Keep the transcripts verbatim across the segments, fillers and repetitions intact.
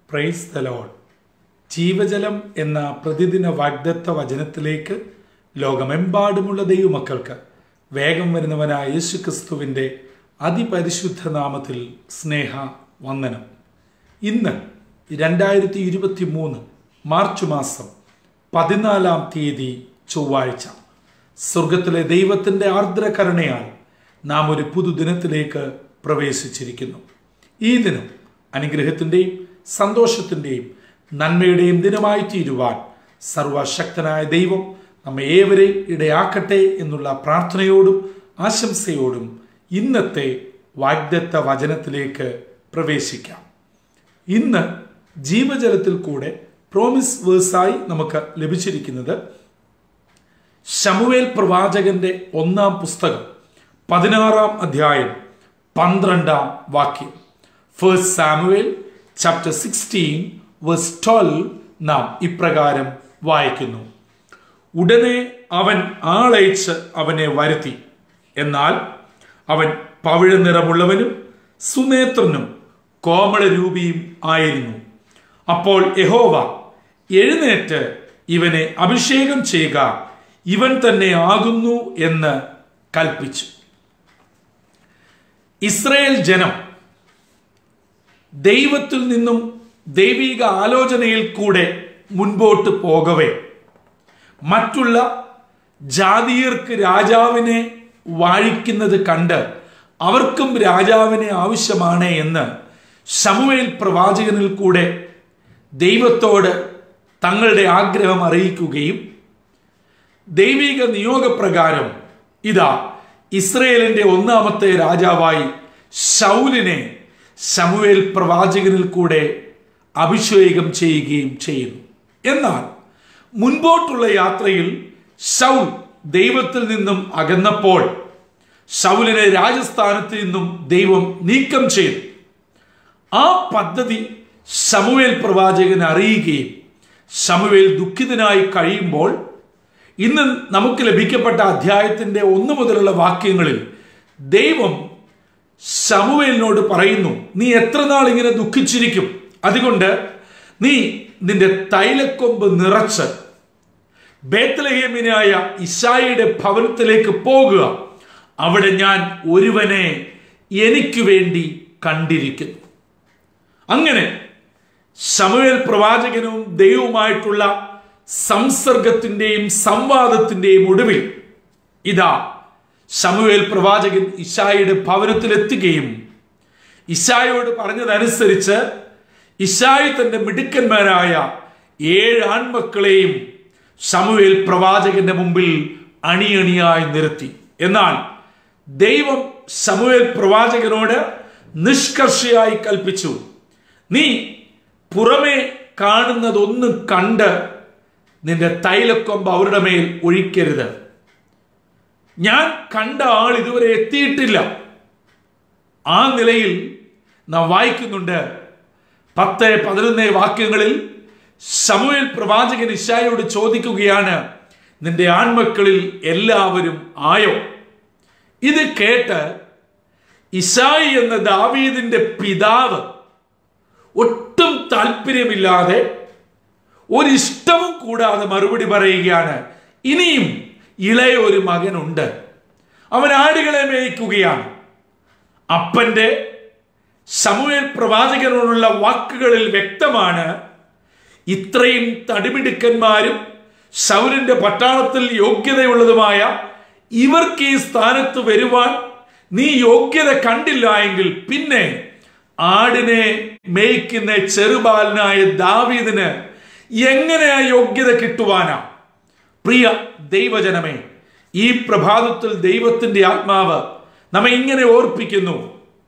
Praise the Lord. ജീവജലം എന്ന പ്രതിദിന വാഗ്ദത്ത വചനത്തിലേക്ക് ലോകമെമ്പാടുമുള്ള ദൈവമക്കൾക്ക് വേഗം വരുന്നവനായ യേശു ക്രിസ്തുവിൻ്റെ അതിപരിശുദ്ധ നാമത്തിൽ സ്നേഹ വന്ദനം. ഇന്ന് രണ്ടായിരത്തി ഇരുപത്തി മൂന്ന് മാർച്ച് മാസം പതിനാലാം തീയതി ചൊവ്വാഴ്ച. സ്വർഗത്തിലെ ദൈവത്തിൻ്റെ ആർദ്രകരുണയാൽ നാം ഒരു പുതുദിനത്തിലേക്ക് പ്രവേശിച്ചിരിക്കുന്നു. ഈ ദിനം അനുഗ്രഹത്തിൻ്റെയും സന്തോഷത്തിൻ്റെയും നന്മയുടെയും ദിനമായി തീരുവാൻ സർവശക്തനായ ദൈവം നമ്മെ ഏവരെയും ഇടയാക്കട്ടെ എന്നുള്ള പ്രാർത്ഥനയോടും ആശംസയോടും ഇന്നത്തെ വാഗ്ദത്ത വചനത്തിലേക്ക് പ്രവേശിക്കാം. ഇന്ന് ജീവജലത്തിൽ കൂടെ പ്രോമിസ് വേഴ്സായി നമുക്ക് ലഭിച്ചിരിക്കുന്നത് ശമൂവേൽ പ്രവാചകന്റെ ഒന്നാം പുസ്തകം പതിനാറാം അധ്യായം പന്ത്രണ്ടാം വാക്യം. First Samuel chapter sixteen verse twelve നാം ഇപ്രകാരം വായിക്കുന്നു: ഉടനെ അവൻ ആളയച്ച് അവനെ വരുത്തി. എന്നാൽ അവൻ പവിഴ നിറമുള്ളവനും സുനേത്രനും കോമളരൂപിയും ആയിരുന്നു. അപ്പോൾ യഹോവ, എഴുന്നേറ്റ് ഇവനെ അഭിഷേകം ചെയ്യുക, ഇവൻ തന്നെ ആകുന്നു എന്ന് കൽപ്പിച്ചു. ഇസ്രായേൽ ജനം ദൈവത്തിൽ നിന്നും ദൈവിക ആലോചനയിൽ കൂടെ മുൻപോട്ട് പോകവേ മറ്റുള്ള ജാതിയർക്ക് രാജാവിനെ വാഴിക്കുന്നത് കണ്ട് അവർക്കും രാജാവിനെ ആവശ്യമാണ് എന്ന് ശമൂവേൽ പ്രവാചകനിൽ കൂടെ ദൈവത്തോട് തങ്ങളുടെ ആഗ്രഹം അറിയിക്കുകയും ദൈവിക നിയോഗപ്രകാരം ഇതാ ഇസ്രയേലിന്റെ ഒന്നാമത്തെ രാജാവായി ശൗലിനെ ശമൂവേൽ പ്രവാചകനിൽ കൂടെ അഭിഷേകം ചെയ്യുകയും ചെയ്യുന്നു. എന്നാൽ മുൻപോട്ടുള്ള യാത്രയിൽ ശൗൽ ദൈവത്തിൽ നിന്നും അകന്നപ്പോൾ ശൗലിനെ രാജസ്ഥാനത്ത് നിന്നും ദൈവം നീക്കം ചെയ്തു. ആ പദ്ധതി ശമൂവേൽ പ്രവാചകൻ അറിയുകയും ശമൂവേൽ ദുഃഖിതനായി കഴിയുമ്പോൾ ഇന്ന് നമുക്ക് ലഭിക്കപ്പെട്ട അധ്യായത്തിന്റെ ഒന്ന് മുതലുള്ള വാക്യങ്ങളിൽ ദൈവം ശമൂവേലിനോട് പറയുന്നു, നീ എത്ര നാൾ ഇങ്ങനെ ദുഃഖിച്ചിരിക്കും? അതുകൊണ്ട് നീ നിന്റെ തൈലക്കൊമ്പ് നിറച്ച് ബേത്ലഹേമിനായ ഇശായിയുടെ ഭവനത്തിലേക്ക് പോകുക. അവിടെ ഞാൻ ഒരുവനെ എനിക്ക് വേണ്ടി കണ്ടിരിക്കുന്നു. അങ്ങനെ ശമൂവേൽ പ്രവാചകനും ദൈവവുമായിട്ടുള്ള സംസർഗത്തിന്റെയും സംവാദത്തിന്റെയും ഒടുവിൽ ഇതാ ശമൂവേൽ പ്രവാചകൻ ഇശായിയുടെ ഭവനത്തിലെത്തുകയും ഇശായിയോട് പറഞ്ഞതനുസരിച്ച് ഇശായി തന്റെ മിടുക്കന്മാരായ ഏഴ് ആൺമക്കളെയും ശമൂവേൽ പ്രവാചകന്റെ മുമ്പിൽ അണിയണിയായി നിർത്തി. എന്നാൽ ദൈവം ശമൂവേൽ പ്രവാചകനോട് നിഷ്കർഷയായി കൽപ്പിച്ചു, നീ പുറമേ കാണുന്നതൊന്നും കണ്ട് നിന്റെ തൈലക്കൊമ്പ് അവരുടെ മേൽ ഒഴിക്കരുത്. ഞാൻ കണ്ട ആൾ ഇതുവരെ എത്തിയിട്ടില്ല. ആ നിലയിൽ നാം വായിക്കുന്നുണ്ട്. പത്ത് പതിനൊന്ന് വാക്യങ്ങളിൽ ശമൂവേൽ പ്രവാചകൻ ഇശായിയോട് ചോദിക്കുകയാണ്, നിന്റെ ആൺമക്കളിൽ എല്ലാവരും ആയോ? ഇത് കേട്ട് ഇശായി എന്ന ദാവീദിന്റെ പിതാവ് ഒട്ടും താല്പര്യമില്ലാതെ ഒരിഷ്ടവും കൂടാതെ മറുപടി പറയുകയാണ്, ഇനിയും ഇളയ ഒരു മകനുണ്ട്, അവൻ ആടുകളെ മേയ്ക്കുകയാണ്. അപ്പന്റെ ശമൂവേൽ പ്രവാചകനോടുള്ള വാക്കുകളിൽ വ്യക്തമാണ്, ഇത്രയും തടിമിടുക്കന്മാരും ശൗലിന്റെ പട്ടാളത്തിൽ യോഗ്യതയുള്ളതുമായ ഇവർക്ക് ഈ സ്ഥാനത്ത് വരുവാൻ നീ യോഗ്യത കണ്ടില്ല എങ്കിൽ പിന്നെ ആടിനെ മേയ്ക്കുന്ന ചെറുബാലനായ ദാവീദിന് എങ്ങനെ ആ യോഗ്യത കിട്ടുവാനാ? പ്രിയ ദൈവജനമേ, ഈ പ്രഭാതത്തിൽ ദൈവത്തിന്റെ ആത്മാവ് നമ്മെ ഇങ്ങനെ ഓർപ്പിക്കുന്നു.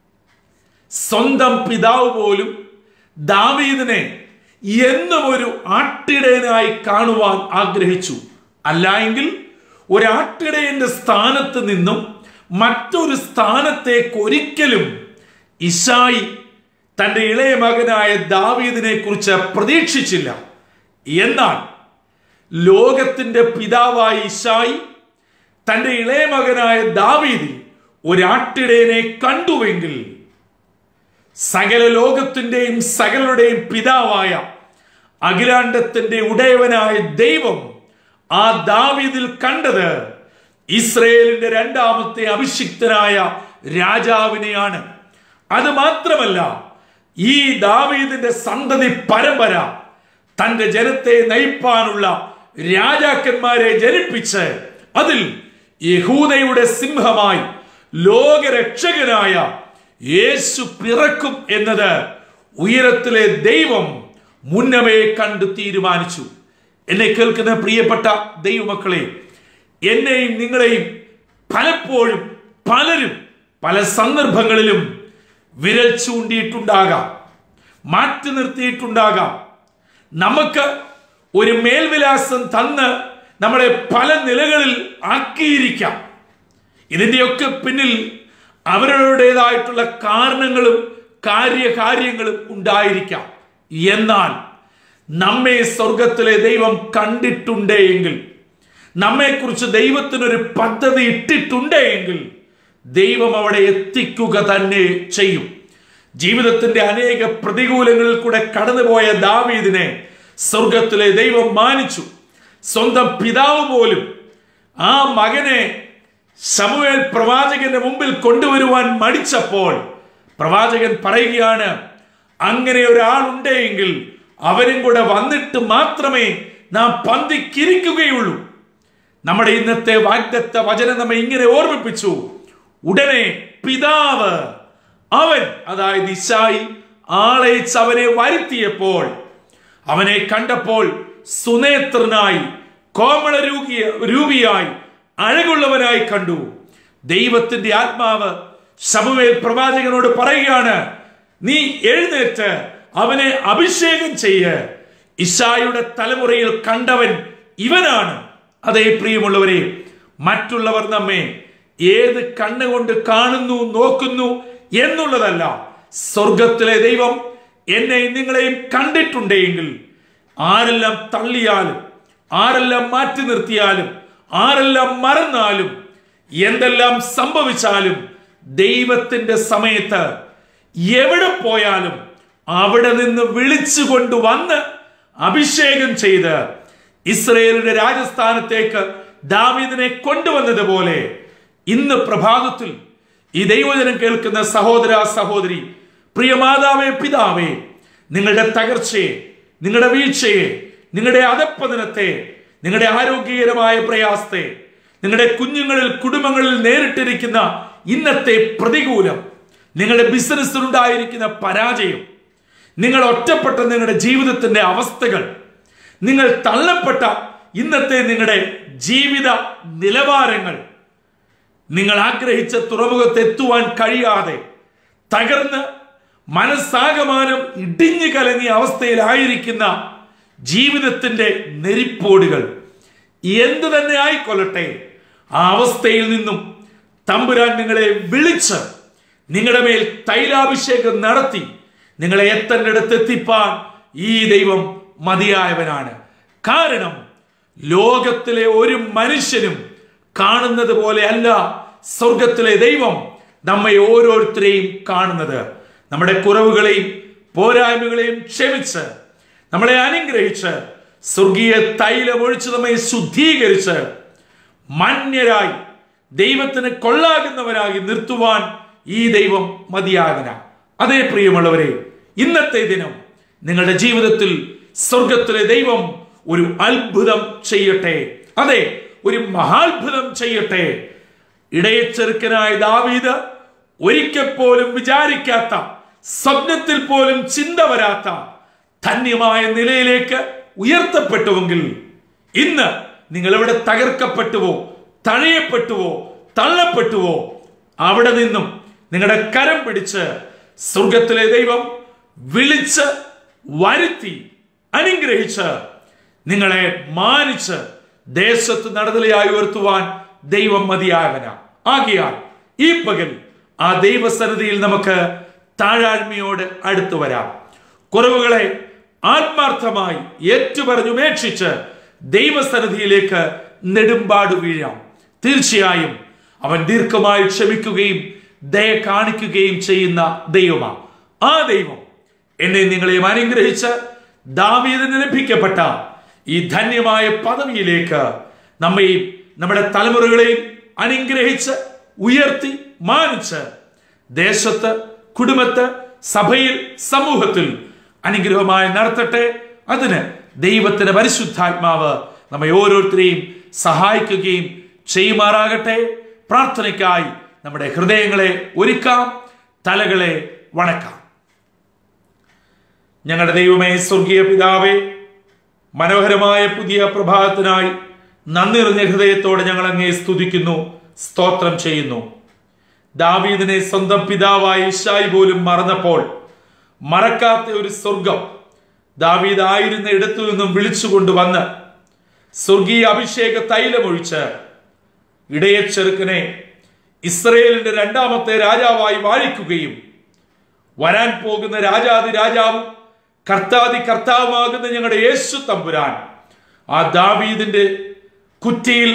സ്വന്തം പിതാവ് പോലും ദാവീദിനെ എന്നും ഒരു ആട്ടിടയനായി കാണുവാൻ ആഗ്രഹിച്ചു. അല്ല എങ്കിൽ ഒരാട്ടിടയന്റെ സ്ഥാനത്ത് നിന്നും മറ്റൊരു സ്ഥാനത്തേക്ക് ഒരിക്കലും ഇശായി തന്റെ ഇളയ മകനായ ദാവീദിനെ കുറിച്ച് പ്രതീക്ഷിച്ചില്ല. എന്നാൽ ലോകത്തിന്റെ പിതാവായ ഇശായി തന്റെ ഇളയ മകനായ ദാവീദിൽ ഒരാട്ടിടയനെ കണ്ടുവെങ്കിൽ സകല ലോകത്തിന്റെയും സകലരുടെയും പിതാവായ അഖിലാണ്ടത്തിന്റെ ഉടയവനായ ദൈവം ആ ദാവീദിൽ കണ്ടത് ഇസ്രയേലിന്റെ രണ്ടാമത്തെ അഭിഷിക്തനായ രാജാവിനെയാണ്. അത് മാത്രമല്ല, ഈ ദാവീദിന്റെ സന്തതി പരമ്പര തന്റെ ജനത്തെ നയിപ്പാനുള്ള രാജാക്കന്മാരെ ജനിപ്പിച്ച് അതിൽ യഹൂദയുടെ സിംഹമായി ലോകരക്ഷകനായ യേശു പിറക്കും എന്നത് ഉയരത്തിലെ ദൈവം മുന്നമേ കണ്ടു തീരുമാനിച്ചു. എന്നെ കേൾക്കുന്ന പ്രിയപ്പെട്ട ദൈവമക്കളെ, എന്നെയും നിങ്ങളെയും പലപ്പോഴും പലരും പല സന്ദർഭങ്ങളിലും വിരൽ ചൂണ്ടിയിട്ടുണ്ടാകാം, മാറ്റി നിർത്തിയിട്ടുണ്ടാകാം. നമുക്ക് ഒരു മേൽവിലാസം തന്ന് നമ്മളെ പല നിലകളിൽ ആക്കിയിരിക്കാം. ഇതിന്റെയൊക്കെ പിന്നിൽ അവരുടേതായിട്ടുള്ള കാരണങ്ങളും കാര്യകാര്യങ്ങളും ഉണ്ടായിരിക്കാം. എന്നാൽ നമ്മെ സ്വർഗത്തിലെ ദൈവം കണ്ടിട്ടുണ്ടെങ്കിൽ, നമ്മെക്കുറിച്ച് ദൈവത്തിനൊരു പദ്ധതി ഇട്ടിട്ടുണ്ടെങ്കിൽ ദൈവം അവിടെ എത്തിക്കുക തന്നെ ചെയ്യും. ജീവിതത്തിന്റെ അനേക പ്രതികൂലങ്ങളിൽ കൂടെ കടന്നുപോയ ദാവീദിനെ സ്വർഗത്തിലെ ദൈവം മാനിച്ചു. സ്വന്തം പിതാവ് പോലും ആ മകനെ ശമൂവേൽ പ്രവാചകന്റെ മുമ്പിൽ കൊണ്ടുവരുവാൻ മടിച്ചപ്പോൾ പ്രവാചകൻ പറയുകയാണ്, അങ്ങനെ ഒരാളുണ്ടെങ്കിൽ അവരും കൂടെ വന്നിട്ട് മാത്രമേ നാം പന്തിക്കിരിക്കുകയുള്ളൂ. നമ്മുടെ ഇന്നത്തെ വാഗ്ദത്ത വചനം നമ്മെ ഇങ്ങനെ ഓർമ്മിപ്പിച്ചു. ഉടനെ പിതാവ് അവൻ, അതായത് ഇശായി, ആളയച്ച് അവനെ വരുത്തിയപ്പോൾ അവനെ കണ്ടപ്പോൾ സുനേത്രനായി, കോമള രൂപിയായി, അഴകുള്ളവനായി കണ്ടു. ദൈവത്തിന്റെ ആത്മാവ് ശമൂവേൽ പ്രവാചകനോട് പറയുകയാണ്, നീ എഴുന്നേറ്റ് അവനെ അഭിഷേകം ചെയ്യ്. ഇശായിയുടെ തലമുറയിൽ കണ്ടവൻ ഇവനാണ്. അതേ പ്രിയമുള്ളവരെ, മറ്റുള്ളവർ നമ്മെ ഏത് കണ്ണുകൊണ്ട് കാണുന്നു, നോക്കുന്നു എന്നുള്ളതല്ല. സ്വർഗത്തിലെ ദൈവം എന്നെയും നിങ്ങളെയും കണ്ടിട്ടുണ്ടെങ്കിൽ ആരെല്ലാം തള്ളിയാലും, ആരെല്ലാം മാറ്റി നിർത്തിയാലും, ആരെല്ലാം മറന്നാലും, എന്തെല്ലാം സംഭവിച്ചാലും ദൈവത്തിന്റെ സമയത്ത് എവിടെ പോയാലും അവിടെ നിന്ന് വിളിച്ചു കൊണ്ടുവന്ന് അഭിഷേകം ചെയ്ത് ഇസ്രയേലിന്റെ രാജസ്ഥാനത്തേക്ക് ദാവീദിനെ കൊണ്ടുവന്നതുപോലെ ഇന്ന് പ്രഭാതത്തിൽ ഈ ദൈവവചനം കേൾക്കുന്ന സഹോദര സഹോദരി, പ്രിയ മാതാവേ പിതാവേ, നിങ്ങളുടെ തകർച്ചയെ, നിങ്ങളുടെ വീഴ്ചയെ, നിങ്ങളുടെ അധപ്പതനത്തെ, നിങ്ങളുടെ ആരോഗ്യകരമായ പ്രയാസത്തെ, നിങ്ങളുടെ കുഞ്ഞുങ്ങളിൽ കുടുംബങ്ങളിൽ നേരിട്ടിരിക്കുന്ന ഇന്നത്തെ പ്രതികൂലം, നിങ്ങളുടെ ബിസിനസ്സിലുണ്ടായിരിക്കുന്ന പരാജയം, നിങ്ങൾ ഒറ്റപ്പെട്ട നിങ്ങളുടെ ജീവിതത്തിന്റെ അവസ്ഥകൾ, നിങ്ങൾ തള്ളപ്പെട്ട ഇന്നത്തെ നിങ്ങളുടെ ജീവിത നിലവാരങ്ങൾ, നിങ്ങൾ ആഗ്രഹിച്ച തുറമുഖത്ത് എത്തുവാൻ കഴിയാതെ തകർന്ന് മനസ്സാകമാനം ഇടിഞ്ഞു കലങ്ങിയ അവസ്ഥയിലായിരിക്കുന്ന ജീവിതത്തിന്റെ നെരിപ്പോടുകൾ എന്തു തന്നെ ആയിക്കൊള്ളട്ടെ, ആ അവസ്ഥയിൽ നിന്നും തമ്പുരാൻ നിങ്ങളെ വിളിച്ച് നിങ്ങളുടെ മേൽ തൈലാഭിഷേകം നടത്തി നിങ്ങളെ എത്തേണ്ടടുത്ത് എത്തിപ്പാൻ ഈ ദൈവം മതിയായവനാണ്. കാരണം ലോകത്തിലെ ഒരു മനുഷ്യനും കാണുന്നത് പോലെ അല്ല സ്വർഗത്തിലെ ദൈവം നമ്മെ ഓരോരുത്തരെയും കാണുന്നത്. നമ്മുടെ കുറവുകളെയും പോരായ്മകളെയും ക്ഷമിച്ച് നമ്മളെ അനുഗ്രഹിച്ച് സ്വർഗീയ തൈലം ഒഴിച്ച് നമ്മെ ശുദ്ധീകരിച്ച് മാന്യരായി ദൈവത്തിന് കൊള്ളാകുന്നവരായി നിർത്തുവാൻ ഈ ദൈവം മതിയാകന. അതേ പ്രിയമുള്ളവരെ, ഇന്നത്തെ ദിനം നിങ്ങളുടെ ജീവിതത്തിൽ സ്വർഗത്തിലെ ദൈവം ഒരു അത്ഭുതം ചെയ്യട്ടെ. അതെ, ഒരു മഹാത്ഭുതം ചെയ്യട്ടെ. ഇടയച്ചെറുക്കനായ ദാവീദ് ഒരിക്കൽ പോലും വിചാരിക്കാത്ത, സ്വപ്നത്തിൽ പോലും ചിന്ത വരാത്ത ധന്യമായ നിലയിലേക്ക് ഉയർത്തപ്പെട്ടുവെങ്കിൽ ഇന്ന് നിങ്ങൾ എവിടെ തകർക്കപ്പെട്ടുവോ, തഴയപ്പെട്ടുവോ, തള്ളപ്പെട്ടുവോ അവിടെ നിന്നും നിങ്ങളുടെ കരം പിടിച്ച് സ്വർഗത്തിലെ ദൈവം വിളിച്ച് വരുത്തി അനുഗ്രഹിച്ച് നിങ്ങളെ മാനിച്ച് ദേശത്ത് നടതലയായി ഉയർത്തുവാൻ ദൈവം മതിയാകന. ആകിയാൽ ഈ പകൽ ആ ദൈവസന്നിധിയിൽ നമുക്ക് താഴാഴ്മയോട് അടുത്തു വരാം. കുറവുകളെ ആത്മാർത്ഥമായി ഏറ്റുപറഞ്ഞുപേക്ഷിച്ച് ദൈവസന്നിധിയിലേക്ക് നെടുമ്പാട് വീഴാം. തീർച്ചയായും അവൻ ദീർഘമായി ക്ഷമിക്കുകയും ദയ കാണിക്കുകയും ചെയ്യുന്ന ദൈവമാണ്. ആ ദൈവം എന്നെ നിങ്ങളെയും അനുഗ്രഹിച്ച് ദാവീദിന് ലഭിക്കപ്പെട്ട ഈ ധന്യമായ പദവിയിലേക്ക് നമ്മയും നമ്മുടെ തലമുറകളെയും അനുഗ്രഹിച്ച് ഉയർത്തി മാനിച്ച് ദേശത്ത്, കുടുംബത്ത്, സഭയിൽ, സമൂഹത്തിൽ അനുഗ്രഹമായി നടത്തട്ടെ. അതിന് ദൈവത്തിന്റെ പരിശുദ്ധാത്മാവ് നമ്മെ ഓരോരുത്തരെയും സഹായിക്കുകയും ചെയ്യുമാറാകട്ടെ. പ്രാർത്ഥനയ്ക്കായി നമ്മുടെ ഹൃദയങ്ങളെ ഒരുക്കാം, തലകളെ വണക്കാം. ഞങ്ങളുടെ ദൈവമേ, സ്വർഗീയ പിതാവേ, മനോഹരമായ പുതിയ പ്രഭാതത്തിനായി നന്ദി നിറഞ്ഞ ഹൃദയത്തോടെ ഞങ്ങൾ അങ്ങയെ സ്തുതിക്കുന്നു, സ്തോത്രം ചെയ്യുന്നു. ദാവീദിനെ സ്വന്തം പിതാവായ യിശ്ശായി പോലും മറന്നപ്പോൾ മറക്കാത്ത ഒരു സ്വർഗം ദാവീദ് ആയിരുന്ന ഇടത്തു നിന്നും വിളിച്ചുകൊണ്ടുവന്ന് സ്വർഗീയ അഭിഷേക തൈലമൊഴിച്ച് ഇടയ ചെറുക്കനെ ഇസ്രയേലിന്റെ രണ്ടാമത്തെ രാജാവായി വാഴിക്കുകയും വരാൻ പോകുന്ന രാജാതി രാജാവും കർത്താതി കർത്താവുമാകുന്ന ഞങ്ങളുടെ യേശു തമ്പുരാൻ ആ ദാവീദിന്റെ കുറ്റിയിൽ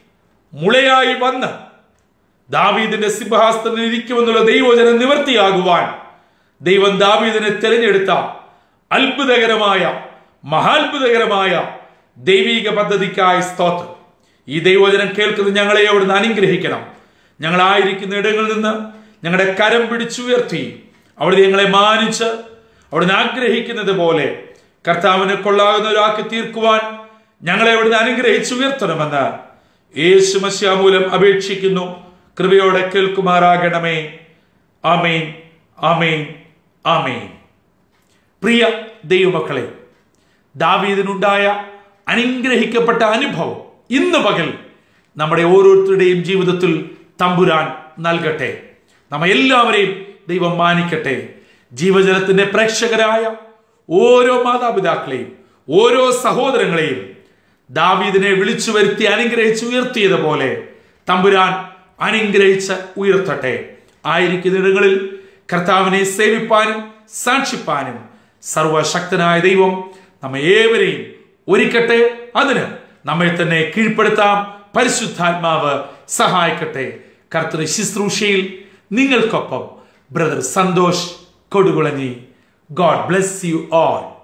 മുളയായി വന്ന് ദാവീദിന്റെ സിംഹാസനത്തിൽ ഇരിക്കുമെന്നുള്ള ദൈവവചനം നിവർത്തിയാകുവാൻ ദൈവം ദാവീദിനെ തിരഞ്ഞെടുത്ത അത്ഭുതകരമായ മഹാത്ഭുതകരമായ ദൈവിക പദ്ധതിക്കായി സ്തോത്രം. ഈ ദൈവവചനം കേൾക്കുന്ന ഞങ്ങളെ അവിടുന്ന് അനുഗ്രഹിക്കണം. ഞങ്ങളായിരിക്കുന്ന ഇടങ്ങളിൽ നിന്ന് ഞങ്ങളുടെ കരം പിടിച്ചുയർത്തി അവിടുന്ന് ഞങ്ങളെ മാനിച്ച് അവിടുന്ന് ആഗ്രഹിക്കുന്നത് പോലെ കർത്താവിനെ കൊള്ളാകുന്ന ഒരാൾക്ക് തീർക്കുവാൻ ഞങ്ങളെ അവിടുന്ന് അനുഗ്രഹിച്ചുയർത്തണമെന്ന് യേശു മശിഹാ മൂലം അപേക്ഷിക്കുന്നു. കൃപയോടെ കേൾക്കുമാറാകണമേ. ആമേൻ, ആമേൻ, ആമേൻ. പ്രിയ ദൈവമക്കളെ, ദാവീദിനുണ്ടായ അനുഗ്രഹിക്കപ്പെട്ട അനുഭവം ഇന്ന് പകൽ നമ്മുടെ ഓരോരുത്തരുടെയും ജീവിതത്തിൽ തമ്പുരാൻ നൽകട്ടെ. നമ്മ എല്ലാവരെയും ദൈവം മാനിക്കട്ടെ. ജീവജലത്തിന്റെ പ്രേക്ഷകരായ ഓരോ മാതാപിതാക്കളെയും ഓരോ സഹോദരങ്ങളെയും ദാവീദിനെ വിളിച്ചു വരുത്തി അനുഗ്രഹിച്ച് ഉയർത്തിയതുപോലെ തമ്പുരാൻ അനുഗ്രഹിച്ച് ഉയർത്തട്ടെ. ആയിരിക്കുന്ന ഇടങ്ങളിൽ കർത്താവിനെ സേവിപ്പാനും സാക്ഷിപ്പാനും സർവശക്തനായ ദൈവം നമ്മെ ഏവരെയും ഒരുക്കട്ടെ. അതിന് നമ്മെ തന്നെ കീഴ്പ്പെടുത്താം. പരിശുദ്ധാത്മാവ് സഹായിക്കട്ടെ. കർത്തൃ ശുശ്രൂഷയിൽ നിങ്ങൾക്കൊപ്പം brother Santhosh Kodukulanji. God bless you all.